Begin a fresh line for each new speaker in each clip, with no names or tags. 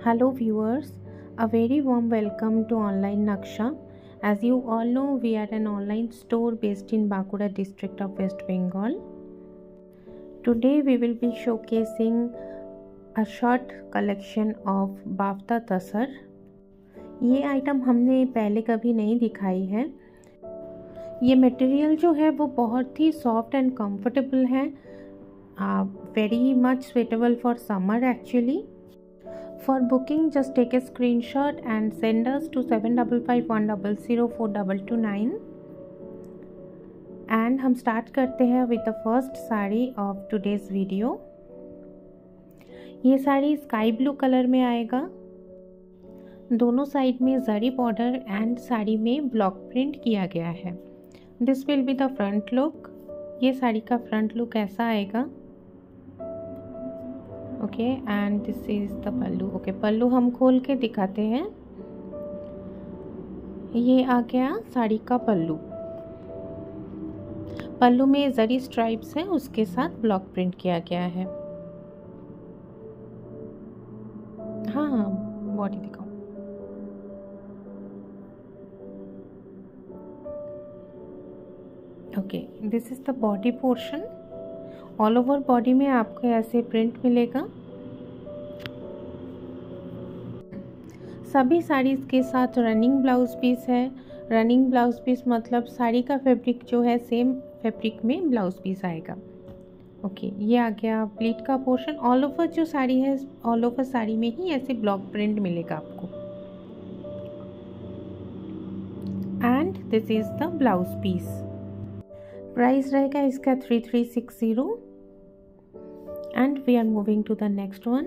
Hello viewers, a very warm welcome to Online Naksha. As you all know, we are an online store based in Bankura district of West Bengal. Today we will be showcasing a short collection of बाफ्ता तसर. ये item हमने पहले कभी नहीं दिखाई है. ये material जो है वो बहुत ही सॉफ्ट एंड कंफर्टेबल है. Very much suitable for summer actually. For booking, just take a screenshot and send us to 7551004229. And हम स्टार्ट करते हैं with the first sari of today's video. ये साड़ी स्काई ब्लू कलर में आएगा. दोनों साइड में zari border and sari में ब्लॉक प्रिंट किया गया है. This will be the front look. ये साड़ी का फ्रंट लुक ऐसा आएगा. Okay and this is the pallu. Okay pallu हम खोल के दिखाते हैं. ये आ गया साड़ी का पल्लू. पल्लू में जरी स्ट्राइप्स है, उसके साथ ब्लॉक प्रिंट किया गया है. हाँ बॉडी दिखाओ. Okay this is the body portion. All over body में आपको ऐसे प्रिंट मिलेगा. सभी साड़ीज़ के साथ रनिंग ब्लाउज पीस है. रनिंग ब्लाउज पीस मतलब साड़ी का फैब्रिक जो है सेम फैब्रिक में ब्लाउज पीस आएगा. ओके ये आ गया प्लीट का पोर्शन. ऑल ओवर जो साड़ी है, ऑल ओवर साड़ी में ही ऐसे ब्लॉक प्रिंट मिलेगा आपको. And this is the blouse piece. Price रहेगा इसका 3360. And we are moving to the next one.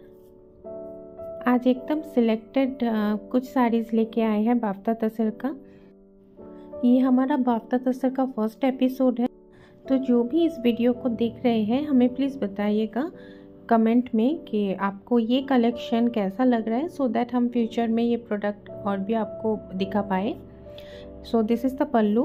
आज एकदम सिलेक्टेड कुछ साड़ीज़ लेके आए हैं बाफ्ता तसर का. ये हमारा बाफ्ता तसर का फर्स्ट एपिसोड है. तो जो भी इस वीडियो को देख रहे हैं हमें प्लीज़ बताइएगा कमेंट में कि आपको ये कलेक्शन कैसा लग रहा है, सो दैट हम फ्यूचर में ये प्रोडक्ट और भी आपको दिखा पाए. So this is the pallu.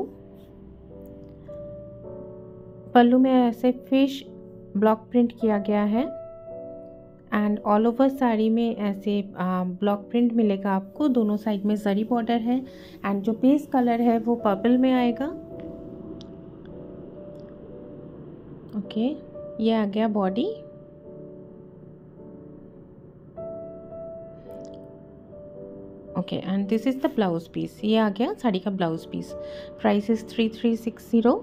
Pallu में ऐसे फिश ब्लॉक प्रिंट किया गया है. एंड ऑल ओवर साड़ी में ऐसे ब्लॉक प्रिंट मिलेगा आपको. दोनों साइड में जरी बॉर्डर है. एंड जो बेस कलर है वो पर्पल में आएगा. ओके ये आ गया body. Okay and this is the blouse piece. ये आ गया साड़ी का ब्लाउज पीस. Price is 3360.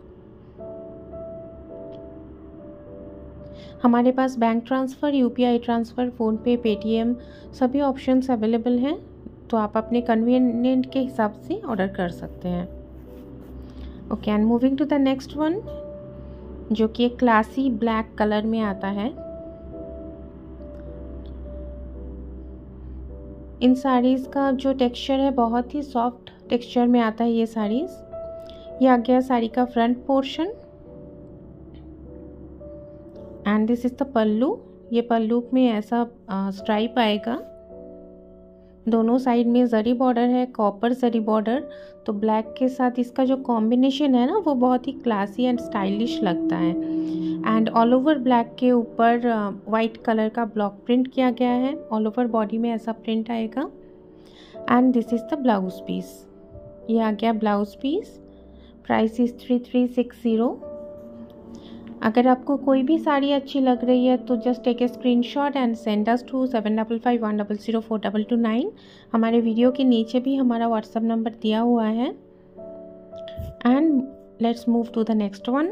हमारे पास bank transfer, UPI transfer, PhonePe, Paytm सभी ऑप्शंस अवेलेबल हैं. तो आप अपने कन्वीनियंट के हिसाब से ऑर्डर कर सकते हैं. Okay and moving to the next one, जो कि एक क्लासी ब्लैक कलर में आता है. इन साड़ीज़ का जो टेक्सचर है बहुत ही सॉफ्ट टेक्सचर में आता है ये साड़ीज़. ये आ गया साड़ी का front portion. And this is the pallu. ये पल्लू में ऐसा स्ट्राइप आएगा. दोनों साइड में जरी बॉर्डर है, कॉपर जरी बॉर्डर. तो ब्लैक के साथ इसका जो कॉम्बिनेशन है ना वो बहुत ही क्लासी एंड स्टाइलिश लगता है. एंड ऑल ओवर ब्लैक के ऊपर वाइट कलर का ब्लॉक प्रिंट किया गया है. ऑल ओवर बॉडी में ऐसा प्रिंट आएगा. And this is the blouse piece. ये आ गया ब्लाउज पीस. Price is 3360. अगर आपको कोई भी साड़ी अच्छी लग रही है तो just take a screenshot and send us to 7551004229. हमारे वीडियो के नीचे भी हमारा व्हाट्सएप नंबर दिया हुआ है. And let's move to the next one,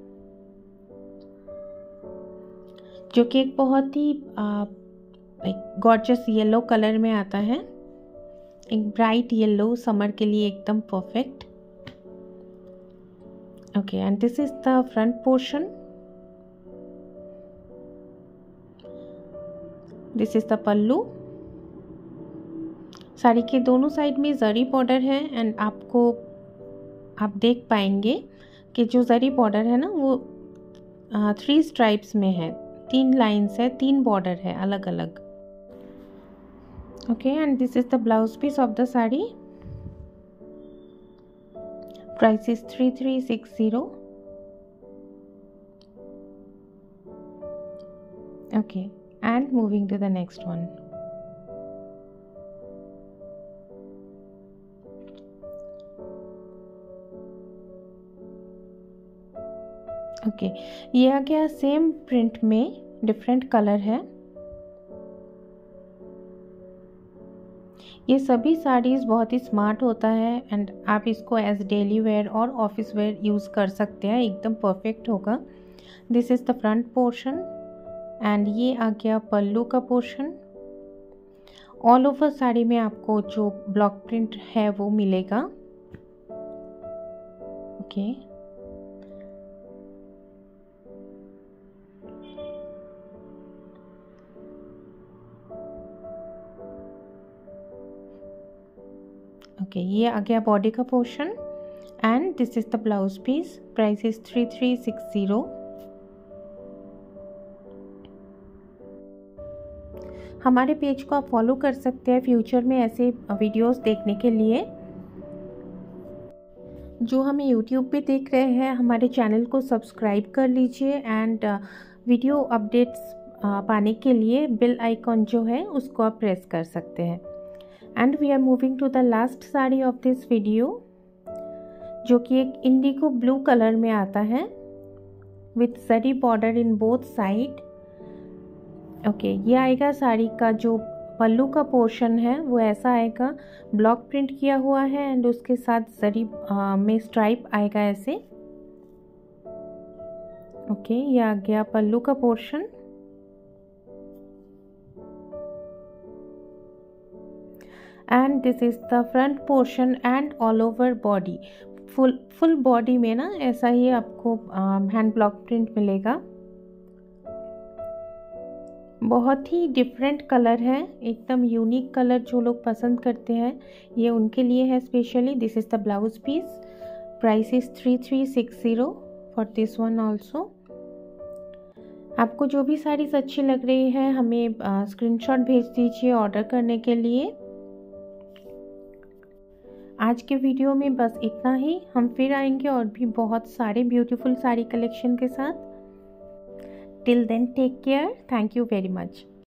जो कि एक बहुत ही गॉर्जियस येलो कलर में आता है. एक ब्राइट येलो, समर के लिए एकदम perfect. Okay and this is the front portion. This is the pallu. Sari के दोनों साइड में जरी बॉर्डर है. एंड आप देख पाएंगे कि जो जरी बॉर्डर है ना वो 3 स्ट्राइप्स में है. 3 लाइन्स है, 3 बॉर्डर है अलग अलग. Okay and this is the blouse piece of the sari. Price is 3360. Okay, and moving to the next one. Okay, ये आ गया सेम प्रिंट में, डिफरेंट कलर है। ये सभी साड़ीज़ बहुत ही स्मार्ट होता है एंड आप इसको एज डेली वेयर और ऑफिस वेयर यूज़ कर सकते हैं, एकदम परफेक्ट होगा। This is the front portion and ये आ गया पल्लू का पोर्शन। ऑल ओवर साड़ी में आपको जो ब्लॉक प्रिंट है वो मिलेगा। ओके, ओके, ये आ गया बॉडी का portion and this is the blouse piece. Price is 3360। हमारे पेज को आप फॉलो कर सकते हैं फ्यूचर में ऐसे वीडियोस देखने के लिए। जो हमें यूट्यूब पे देख रहे हैं, हमारे चैनल को सब्सक्राइब कर लीजिए एंड वीडियो अपडेट्स पाने के लिए बेल आइकॉन जो है उसको आप प्रेस कर सकते हैं। And we are moving to the last sari of this video, जो कि एक इंडिगो ब्लू कलर में आता है with zari border in both side. Okay, ये आएगा साड़ी का जो पल्लू का पोर्शन है वो ऐसा आएगा, ब्लॉक प्रिंट किया हुआ है एंड उसके साथ जरी में स्ट्राइप आएगा ऐसे। ओके, ये आ गया पल्लू का portion and this is the front portion and all over body. Full body में ना ऐसा ही आपको हैंड ब्लॉक प्रिंट मिलेगा। बहुत ही डिफरेंट कलर है, एकदम यूनिक कलर। जो लोग पसंद करते हैं ये उनके लिए है specially. This is the blouse piece. Price is 3360 for this one also. आपको जो भी साड़ीज़ अच्छी लग रही है हमें स्क्रीनशॉट भेज दीजिए ऑर्डर करने के लिए। आज के वीडियो में बस इतना ही। हम फिर आएंगे और भी बहुत सारे ब्यूटीफुल साड़ी कलेक्शन के साथ। Till then take care. Thank you very much.